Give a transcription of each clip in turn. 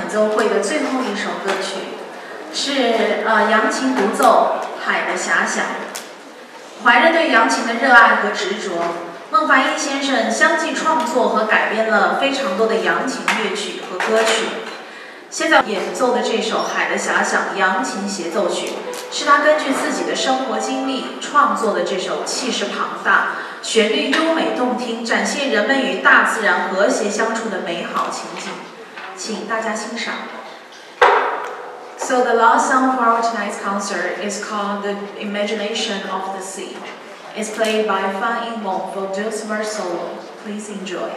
演奏会的最后一首歌曲，是扬琴独奏《海的遐想》。怀着对扬琴的热爱和执着，孟凡义先生相继创作和改编了非常多的扬琴乐曲和歌曲。现在演奏的这首《海的遐想》扬琴协奏曲，是他根据自己的生活经历创作的这首气势庞大、旋律优美动听，展现人们与大自然和谐相处的美好情景。请大家欣赏。So the last song for our tonight's concert is called The Imagination of the Sea. It's played by Fan Yingmeng for dulcimer solo. Please enjoy.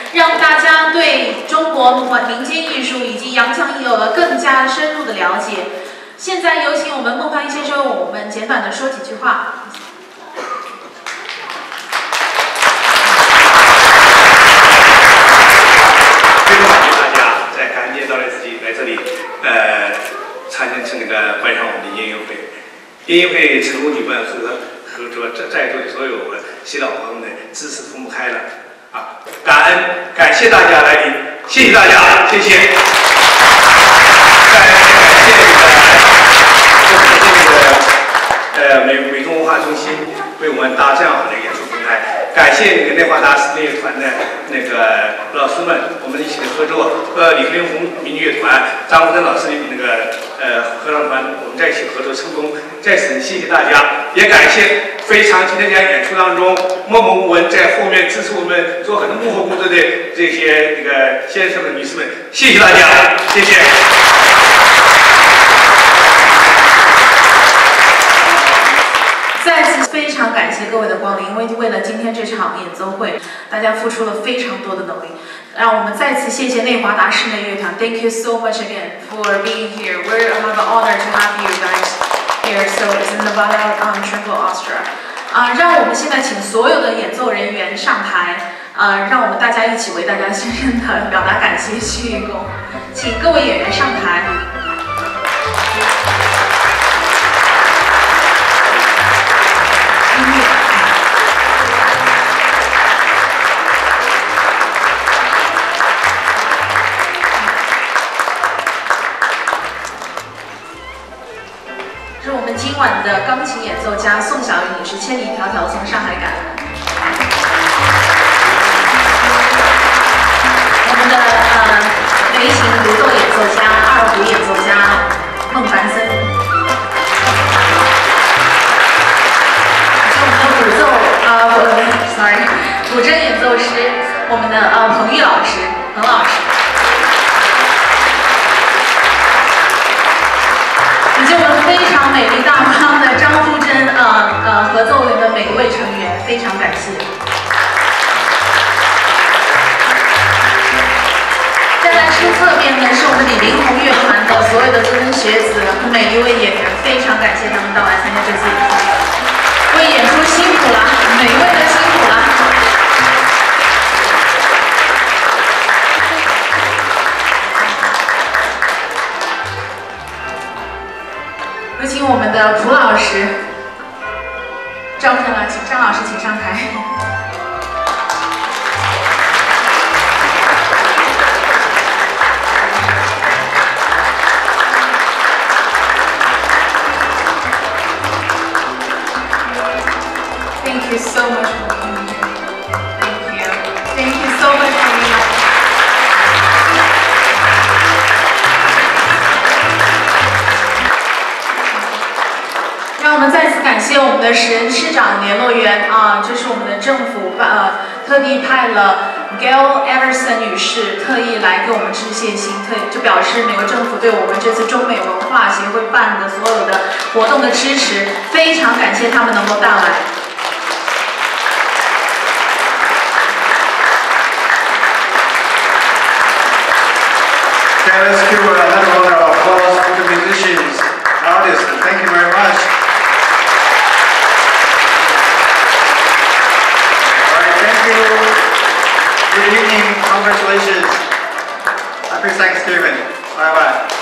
让大家对中国民间艺术以及杨强有了更加深入的了解。现在有请我们孟凡一先生为我们简短的说几句话。 参加那个观赏我们的音乐会，音乐会成功举办和在座的所有祈祷朋友们支持分不开了啊！感谢大家来临，谢谢大家，谢谢。感谢美中文化中心为我们搭这样好的演出平台。感谢那个内华达室内乐团的那个老师们，我们一起的合作，李克林红民乐团、张国珍老师的那个合唱团，我们在一起合作成功。在此谢谢大家，也感谢非常今天在演出当中默默无闻在后面支持我们做很多幕后工作的这些那个先生们、女士们，谢谢大家，谢谢。 再次非常感谢各位的光临，因为为了今天这场演奏会，大家付出了非常多的努力。让我们再次谢谢内华达室内乐团 ，Thank you so much again for being here. We're have an honor to have you guys here. So it's in Nevada, Trimble, Austria. 让我们现在请所有的演奏人员上台，让我们大家一起为大家深深的表达感谢鞠一躬。请各位演员上台。是我们今晚的钢琴演奏家宋小雨女士，千里迢迢从上海赶来。我们的雷琴独奏演奏家、二胡演奏家孟凡森。是我们的古筝演奏师，我们的彭玉老师、彭老师。以及我们非常美丽大方的张富珍合奏员的每一位成员，非常感谢。再来是侧边呢，是我们李林红乐团的所有的资深学子和每一位演员，非常感谢他们到来参加这次演出。为演出辛苦了，每一位都辛苦了。有请我们的蒲老师，张老师请上台。Thank you so much for coming here. Thank you so much for coming up. 让我们再次感谢我们的市长联络员这是我们的政府特地派了 Gail Everson 女士特意来给我们致谢信，就表示美国政府对我们这次中美文化协会办的所有的活动的支持，非常感谢他们能够到来。 Let's give another round of applause to the musicians, artists. Thank you very much. All right, thank you. Good evening. Congratulations. Happy Thanksgiving. Bye bye.